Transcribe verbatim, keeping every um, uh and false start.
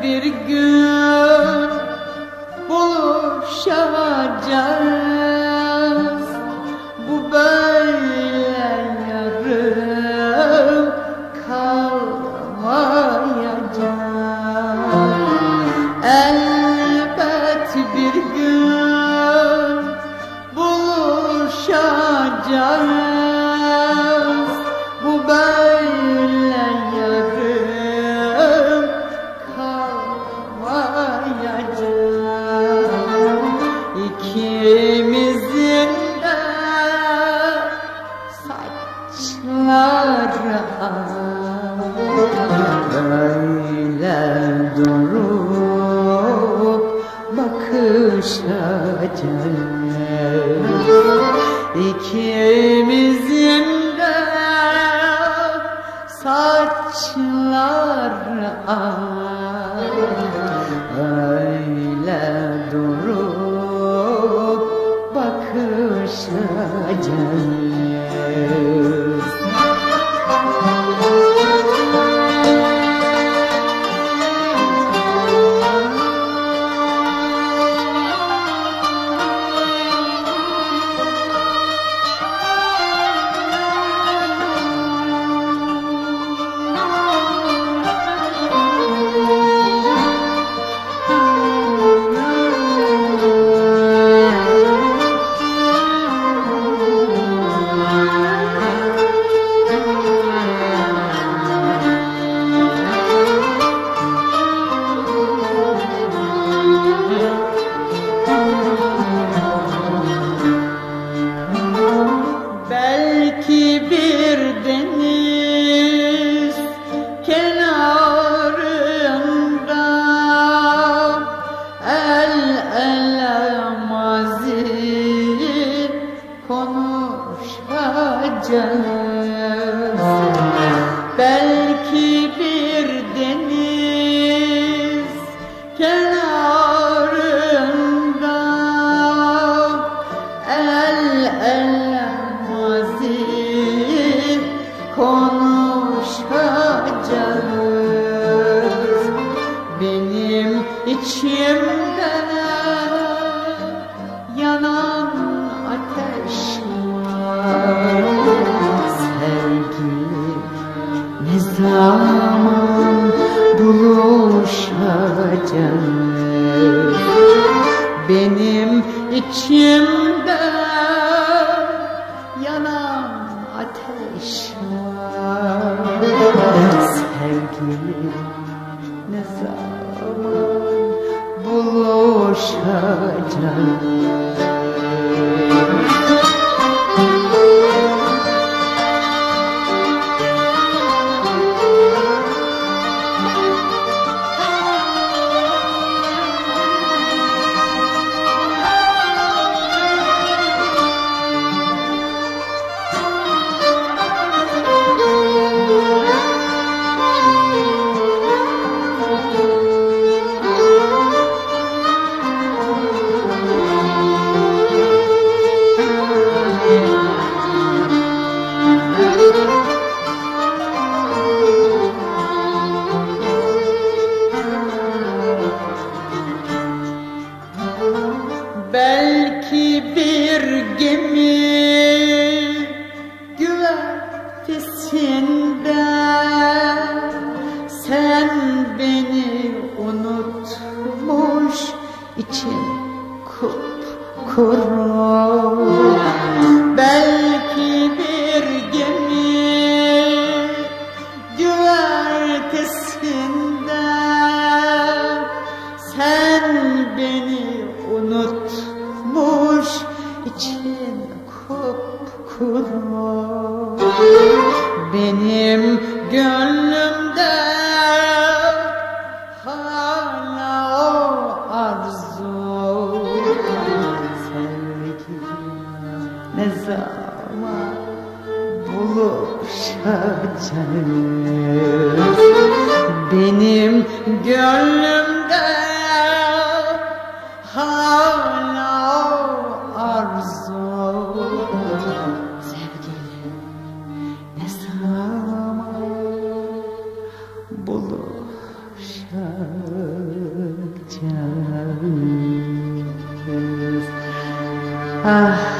bir gün buluşacağız. Bu böyle yarım kalmayacak. Elbet bir gün buluşacağız. Bu böyle yarım kalmayacak. İkimizin de saçları böyle durup bakışacağız. İkimizin de saçları öyle durup bakışacağız. Belki bir deniz kenarında el ele mazi konuşacağız. Belki bir deniz kenarında el ele konuşacağız. Benim içimde yanan ateş var. Sevgili ne zaman buluşacağız? Benim içimde yanan ateş var. Sevgili ne zaman buluşacağız? Belki bir gemi güvertesinde sen beni unutmuş, için kupkuru. Belki bir gemi güvertesinde sen beni unutmuş, için kupkuru. Benim gönlümde hala o arzu. Sevgilim ne zaman buluşacağız? Benim gönlümde hala o arzu. Sevgilim ne zaman buluşacağız? Ah